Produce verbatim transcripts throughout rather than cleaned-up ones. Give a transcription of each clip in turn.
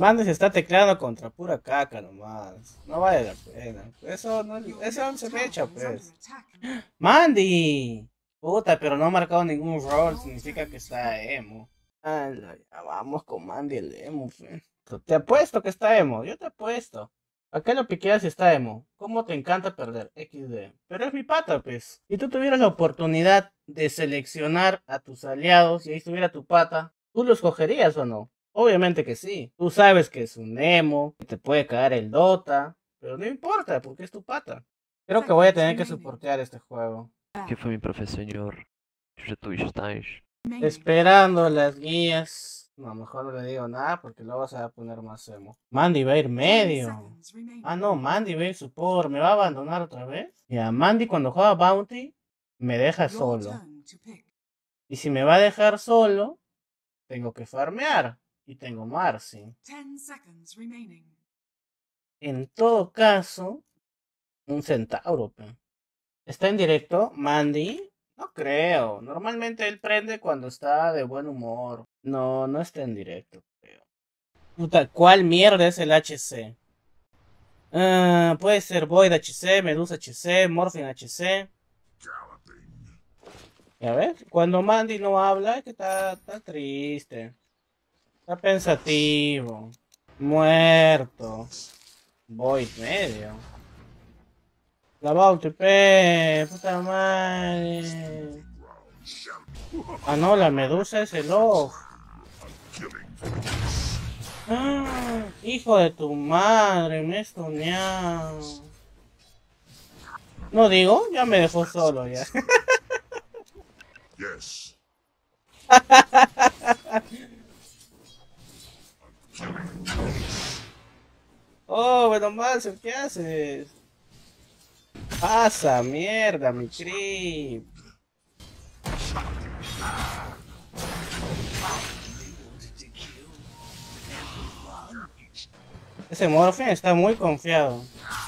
Mandy se está tecleando contra pura caca nomás. No vale la pena. Eso no, eso no se me echa, pues. ¡Mandy! Puta, pero no ha marcado ningún rol. Significa que está emo. Ala, ya vamos con Mandy el emo, fe. Te apuesto que está emo. Yo te apuesto. ¿A qué lo piqueas si está emo? ¿Cómo te encanta perder? equis de. Pero es mi pata, pues. Si tú tuvieras la oportunidad de seleccionar a tus aliados y ahí estuviera tu pata, ¿tú los cogerías o no? Obviamente que sí. Tú sabes que es un emo, que te puede caer el Dota, pero no importa porque es tu pata. Creo que voy a tener que soportear este juego. Que foi, mi profe, senhor? Já tu estás. Esperando las guías. No, mejor no le digo nada porque luego se va a poner más emo. Mandy va a ir medio. Ah, no, Mandy va a ir support. ¿Me va a abandonar otra vez? Ya, Mandy cuando juega Bounty me deja solo. Y si me va a dejar solo, tengo que farmear. Y tengo Marcy. En todo caso, un centauro, pe. ¿Está en directo? ¿Mandy? No creo. Normalmente él prende cuando está de buen humor. No, no está en directo, creo. Puta, ¿cuál mierda es el H C? Ah, puede ser Void H C, Medusa H C, Morphin H C. Ya ves, cuando Mandy no habla es que está, está triste. Está pensativo. Muerto. Void medio. La Bounty, pe, puta madre. Ah, no, la Medusa es el off. Ah, hijo de tu madre, me he estoneado. No digo, ya me dejó solo ya. Yes. Oh, bueno, más, ¿qué haces? Pasa, mierda, mi creep. Ese Morphin está muy confiado.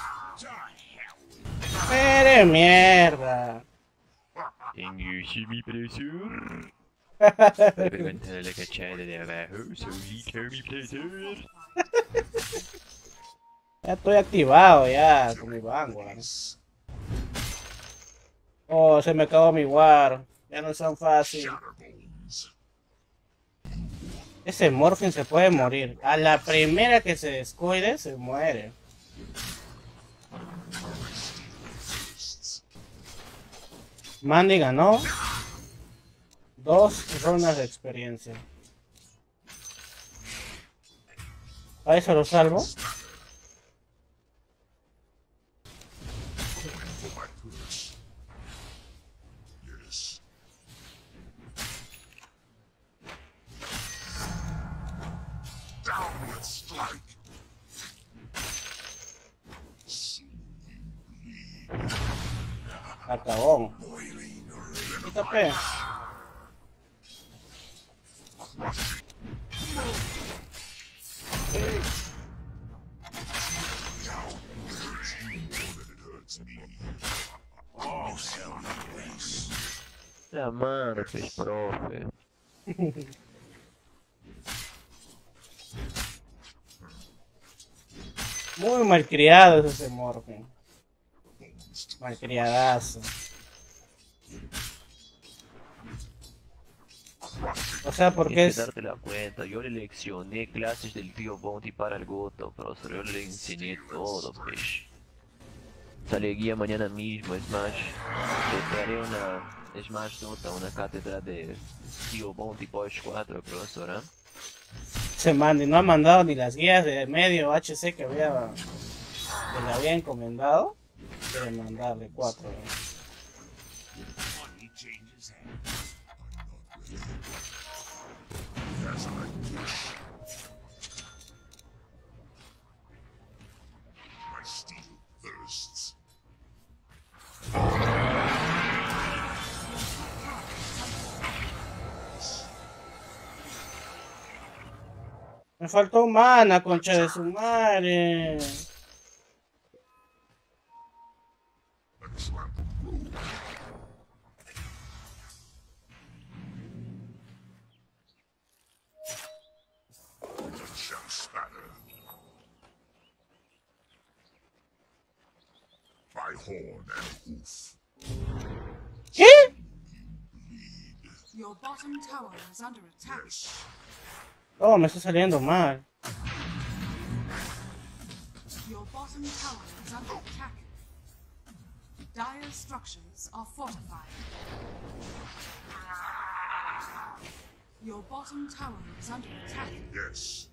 Pero mierda. Can you see me, profesor? Pregunta la cachada de abajo, solito mi profesor. Ya estoy activado ya con mi Vanguard. Oh, se me acabó mi War. Ya no son fácil. Ese Morphin se puede morir. A la primera que se descuide, se muere. Mandy ganó dos rondas de experiencia. ¿A eso lo salvo? Acabó. Quítate. La madre, pues, profe. Muy malcriado es ese Morphin. Malcriadazo. O sea, porque es... darte la cuenta, yo le leccioné clases del tío Bounty para el Goto, profesor, yo le enseñé todo, pues. Sale guía mañana mismo, Smash. Te daré una Smash Dota, una cátedra de tío Bounty Push cuatro, profesor, ¿eh? Se mande, no ha mandado ni las guías de medio H C que había que le había encomendado. Quiere mandarle cuatro. ¿eh? Me faltó mana, concha de su madre. ¿Qué? Oh, me está saliendo mal. Your bottom tower is under attack. Dire structures are fortified. Your bottom tower is under attack. Yes.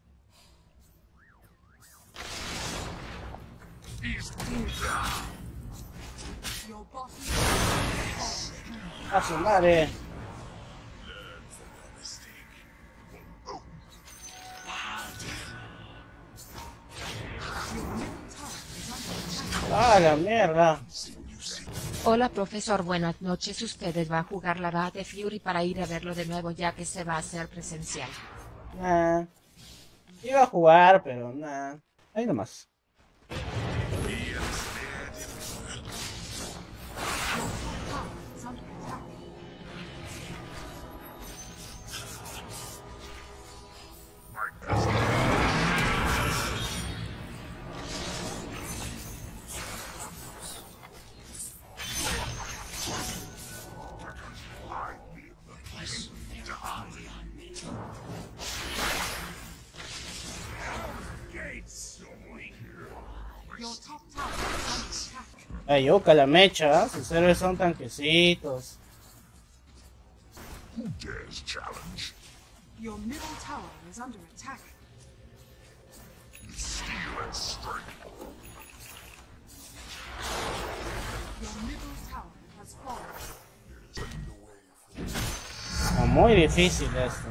Your bottom tower is A su madre. Ah, la mierda. Hola profesor, buenas noches. ¿Ustedes va a jugar la Bat de Fury para ir a verlo de nuevo ya que se va a hacer presencial? Nah. Iba a jugar, pero nah. Ahí nomás. Ay, oca la mecha, ¿eh? Sus héroes son tanquecitos. Your middle tower is under attack. Your middle tower has fallen. Ah, muy difícil esto.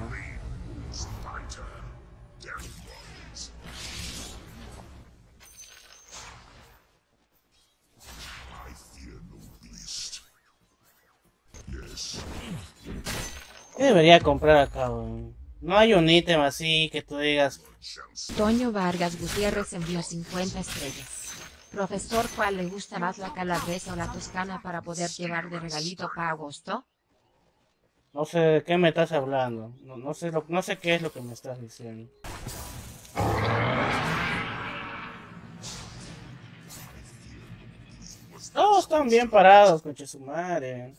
¿Qué debería comprar acá, güey? No hay un ítem así que tú digas. Toño Vargas Gutiérrez envió cincuenta estrellas. Profesor, ¿cuál le gusta más, la calabresa o la toscana para poder llevar de regalito para agosto? No sé de qué me estás hablando. No, no sé lo, no sé qué es lo que me estás diciendo. Todos están bien parados, coche su madre.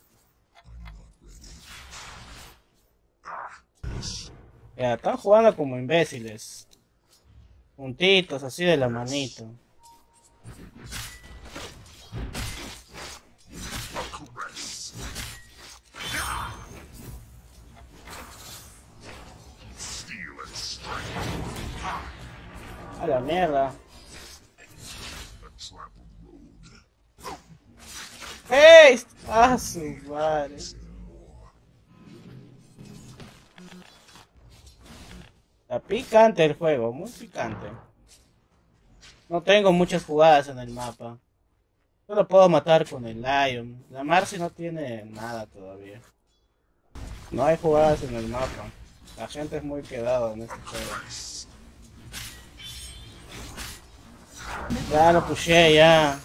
Ya, están jugando como imbéciles. Juntitos, así de la manito. A la mierda. ¡Hey! ¡Ah, su madre! Está picante el juego, muy picante. No tengo muchas jugadas en el mapa. Solo puedo matar con el Lion. La Marcy no tiene nada todavía. No hay jugadas en el mapa. La gente es muy quedada en este juego. Ya lo pushé, ya.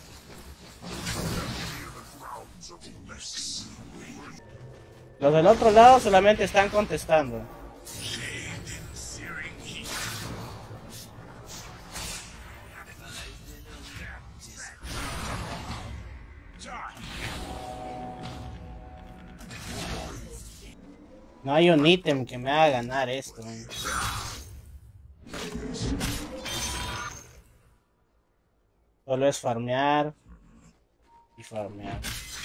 Los del otro lado solamente están contestando. No hay un ítem que me haga ganar esto. Solo es farmear y farmear.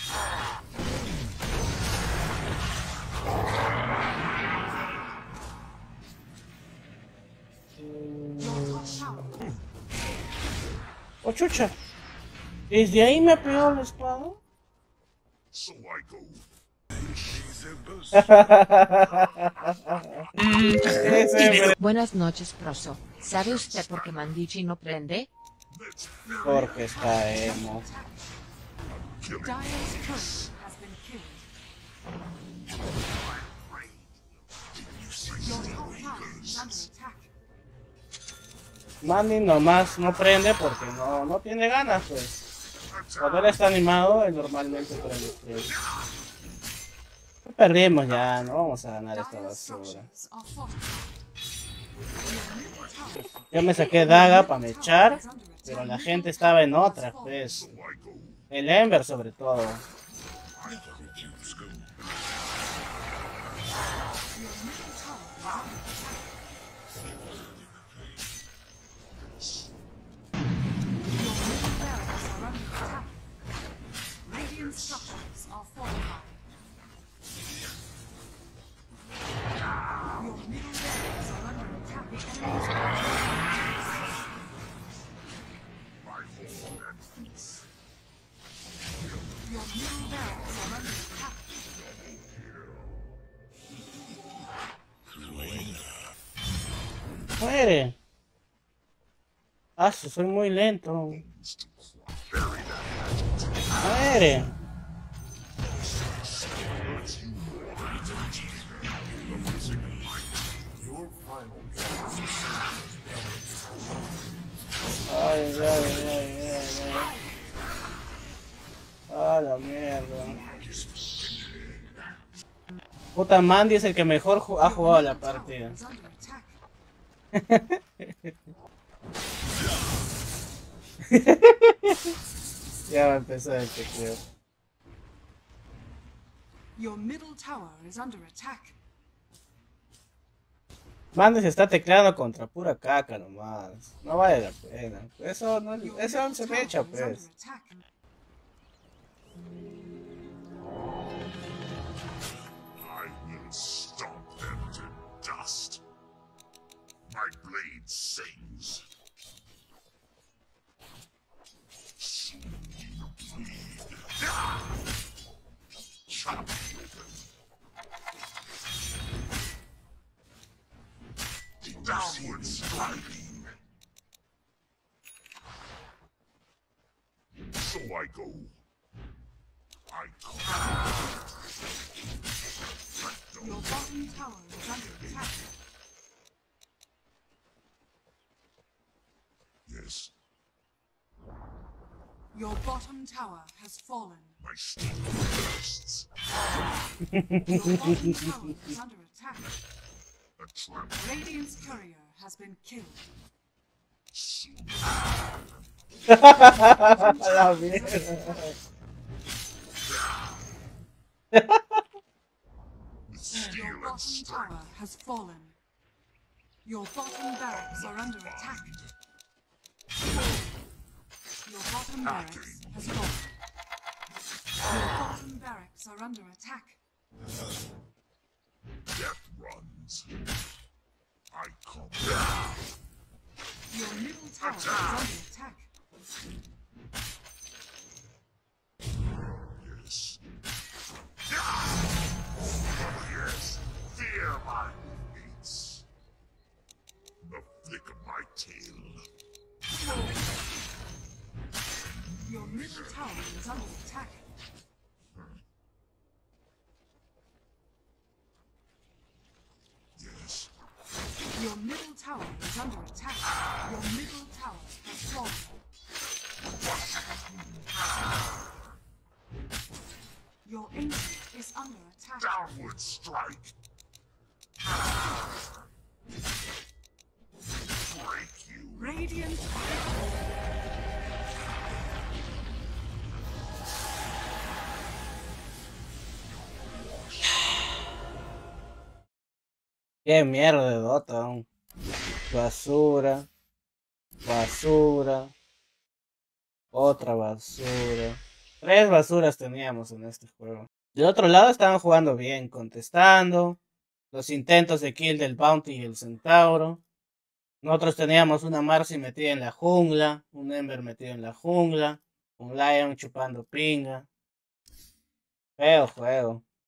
Oh, chucha. ¿Desde ahí me ha pegado la espada? Buenas noches, proso. ¿Sabe usted por qué Mandichi no prende? Porque está emo. Mandy nomás no prende porque no, no tiene ganas, pues. Cuando él está animado, él normalmente prende. Perdimos ya, no vamos a ganar esta basura. Yo me saqué daga para me echar, pero la gente estaba en otra, pues. El Ember sobre todo. Structures are fortified. Your middle barracks are under attack. The enemy's Your middle barracks are under attack. Muere. Ah, soy muy lento. Muere. Ay, ay, ay, ay, ay. Ah, la mierda. Puta, Mandy es el que mejor ju ha jugado la partida. Ya va a empezar el tecleo. Your middle tower is under attack. Mandy se está tecleando contra pura caca nomás. No vale la pena. Eso no, eso no se me echa, pues. I will stomp them to dust. My blade sings. Soon you bleed. Chop you open. Downward striking. So I go. I come. Your bottom tower is under attack. Yes, Your bottom tower has fallen. my steel bursts. Your bottom tower is under attack. A trap. Radiant's courier has been killed. Soon. La mierda. With steel Your and bottom strength. tower has fallen. Your bottom barracks are under attack. Your bottom barracks has fallen. Your bottom barracks are under attack. Death runs. I come. Your middle tower is under attack. Yes. Yes. Fear my fates. The flick of my tail. Your middle tower is under attack. Yes. Your middle tower is under attack. Your middle tower has fallen. Your ancient is under attack. Downward strike. Break you. Radiant. Qué mierda de Dota. Basura. Basura. Otra basura. Tres basuras teníamos en este juego. Del otro lado estaban jugando bien, contestando. Los intentos de kill del Bounty y el Centauro. Nosotros teníamos una Marcy metida en la jungla. Un Ember metido en la jungla. Un Lion chupando pinga. Feo juego.